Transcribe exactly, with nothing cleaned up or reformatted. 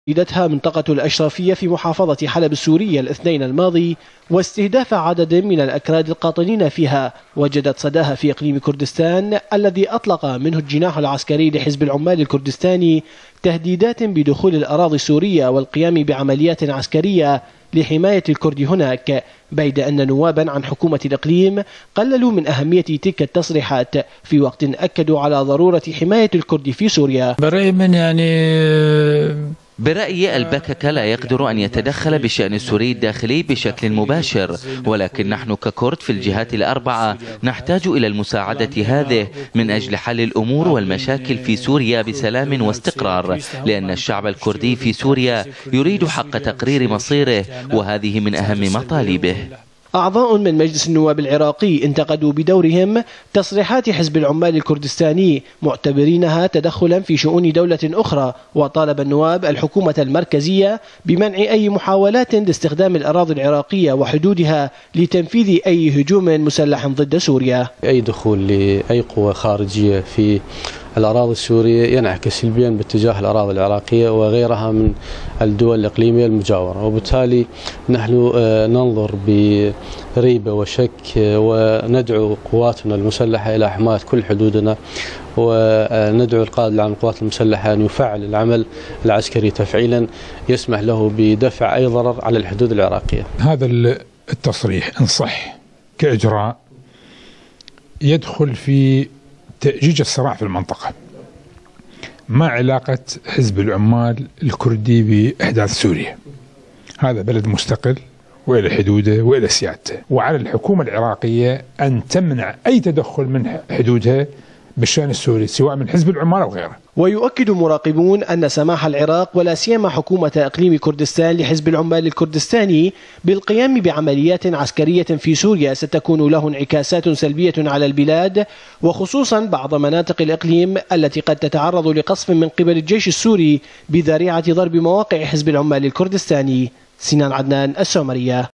شهدتها منطقة الأشرفية في محافظة حلب السورية الاثنين الماضي واستهداف عدد من الأكراد القاطنين فيها وجدت صداها في إقليم كردستان الذي أطلق منه الجناح العسكري لحزب العمال الكردستاني تهديدات بدخول الأراضي السورية والقيام بعمليات عسكرية لحماية الكرد هناك، بيد أن نوابا عن حكومة الإقليم قللوا من أهمية تلك التصريحات في وقت أكدوا على ضرورة حماية الكرد في سوريا. برأي من يعني برأيي البكك لا يقدر أن يتدخل بشأن السوري الداخلي بشكل مباشر، ولكن نحن ككرد في الجهات الأربعة نحتاج إلى المساعدة هذه من أجل حل الأمور والمشاكل في سوريا بسلام واستقرار، لأن الشعب الكردي في سوريا يريد حق تقرير مصيره وهذه من أهم مطالبه. أعضاء من مجلس النواب العراقي انتقدوا بدورهم تصريحات حزب العمال الكردستاني معتبرينها تدخلا في شؤون دولة أخرى، وطالب النواب الحكومة المركزية بمنع أي محاولات لاستخدام الأراضي العراقية وحدودها لتنفيذ أي هجوم مسلح ضد سوريا. أي دخول لأي قوة خارجية في الأراضي السورية ينعكس سلبيا باتجاه الأراضي العراقية وغيرها من الدول الإقليمية المجاورة، وبالتالي نحن ننظر بريبة وشك وندعو قواتنا المسلحة إلى حماية كل حدودنا، وندعو القائد العام للقوات المسلحة أن يفعل العمل العسكري تفعيلا يسمح له بدفع أي ضرر على الحدود العراقية. هذا التصريح إن صح كإجراء يدخل في تأجيج الصراع في المنطقة. ما علاقة حزب العمال الكردي بأحداث سوريا؟ هذا بلد مستقل وإلى حدوده وإلى سيادته، وعلى الحكومة العراقية أن تمنع أي تدخل من حدودها بالشأن السوري سواء من حزب العمال أو غيره. ويؤكد مراقبون أن سماح العراق ولا سيما حكومة إقليم كردستان لحزب العمال الكردستاني بالقيام بعمليات عسكرية في سوريا ستكون له انعكاسات سلبية على البلاد، وخصوصا بعض مناطق الإقليم التي قد تتعرض لقصف من قبل الجيش السوري بذريعة ضرب مواقع حزب العمال الكردستاني. سنان عدنان، السومرية.